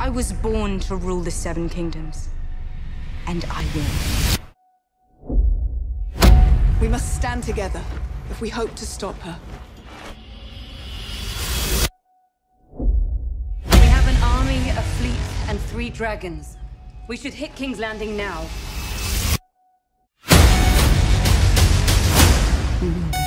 I was born to rule the Seven Kingdoms. And I will. We must stand together if we hope to stop her. We have an army, a fleet, and 3 dragons. We should hit King's Landing now.